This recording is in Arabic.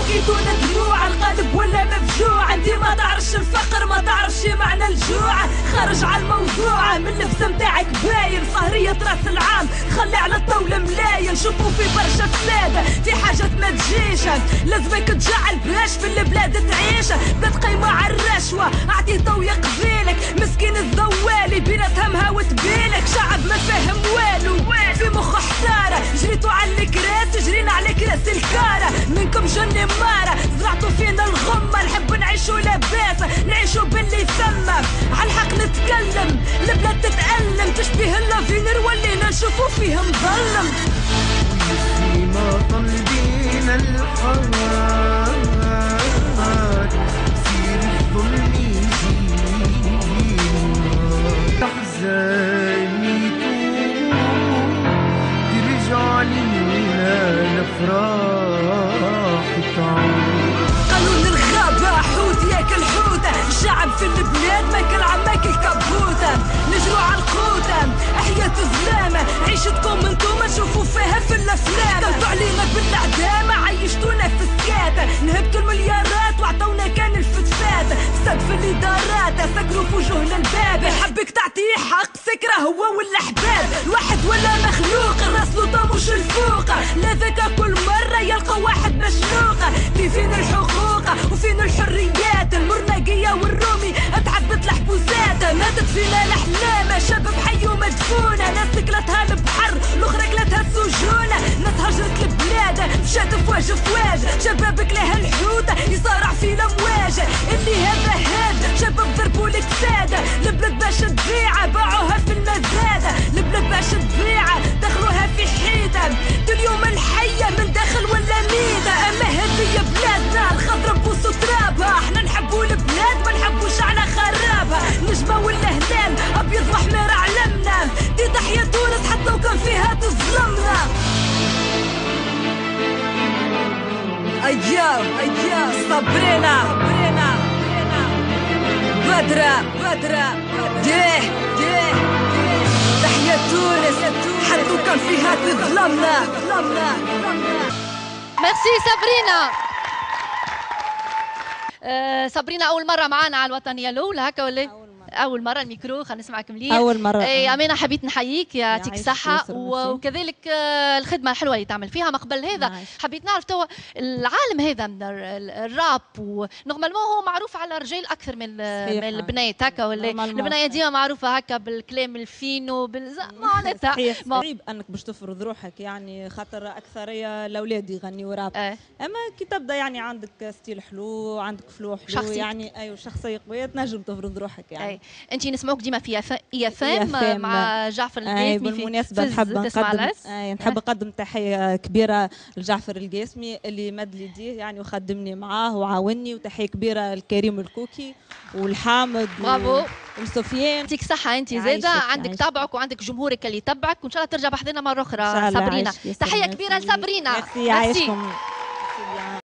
لقيتونا دموع القلب ولا مفجوع، انتي ما تعرفش الفقر ما تعرفش معنى الجوع. خرج على الموضوع من اللبسه متاعك باين، سهرية راس العام خلي على الطاولة ملاين. شوفوا في برشا فسادة في حاجات ما تجيش، لازمك تجعل باش في البلاد تعيش. بلاد قايمة على الرشوة اعطيه ضوية قبيلك، مسكين الزوالي بيناتها مهاوت بيلك. شعب ما فاهم والو في مخ حسارة، جريتوا على الكراس جرينا على كراس الكارة. منكم جني مارة زرعتوا فينا الغمة، نحب نعيشوا لاباس نعيشوا باللي ثم. عالحق نتكلم البلاد تتألم، تشبه اللافينر ولينا نشوفوا فيه مظلم. ما طالبين الحرار سير الظلم يجينا، تحزني ترجع لنا الافراح تعود. قانون الغابة حوت ياكل حوتة، الشعب في البلاد ماكل عماكل كبوتة. نجروا على القوتة حياة الزلامة، عيشتكم انتوما تشوفوا فيها في الافلام. قلتوا علينا بالعدامة عيشتونا في السكاتة، نهبتوا المليارات وعطونا كان الفتفاتة. فساد في الادارات سكروا في وجوهنا الباب، حبك تعطيه حق سكره هو ولا حباب. الواحد ولا مخلوق الراس لوطا مش الفوقه، لا ذاك كل مرة يلقى واحد مشلوقه. في فين الحقوق وفين الحريات، المرنقية والرومي اتعبت الحبوسات. ماتت فينا الاحلام شباب حي ومدفونه، ناس كلتها البحر الاخرى كلتها السجونه. ناس هجرت البلاد مشات فواج فواج، شبابك لها الحوته يصارع في الامواج. اللي هذا هاد شباب ضربوا لك ساده، البلاد باش تبيعها باعوها في المزاده. البلاد باش تبيعها دخلوها في حيطه، اليوم الحيه من داخل ولا ميته. اما هذه بلادنا الخضرا بوسو ترابها، احنا نحبوا البلاد ما نحبوش على خرابها. نجمه ولا هلال ابيض واحمر علمنا، دي تحيا تونس حتى لو كان فيها تظلمنا. ايام صبرنا بدرة ديه تحيا تونس حتى لو كان فيها تظلمنا. ميرسي سابرينا. سابرينا أول مرة معانا على الوطنية الأولى هكا ولا؟ أول مرة الميكرو خلينا نسمعك مليح. أول مرة. أمانة حبيت نحييك يعطيك الصحة، وكذلك الخدمة الحلوة اللي تعمل فيها. ما قبل هذا حبيت نعرف توا العالم هذا من الراب، ونورمالمون هو معروف على الرجال أكثر من البنات هكا ولا؟ البنات ديما معروفة هكا بالكلام الفينو معناتها صعيب أنك باش تفرض روحك، يعني خاطر أكثرية الأولاد يغنيوا راب. أما كي تبدا يعني عندك ستيل حلو، عندك فلو حلو، يعني أيوة شخصية قوية تنجم تفرض روحك يعني. انت نسمعوك ديما في اي مع جعفر القاسمي. بالمناسبة نحب نقدم تحية كبيرة لجعفر القاسمي اللي مد لي يديه يعني وخدمني معاه وعاوني، وتحية كبيرة لكريم الكوكي والحامد برافو وسفيان. يعطيك الصحة. انت زاده عندك تابعك وعندك جمهورك اللي يتبعك، وان شاء الله ترجع بحضنا مرة أخرى سابرينا. تحية كبيرة لسابرينا. ميرسي.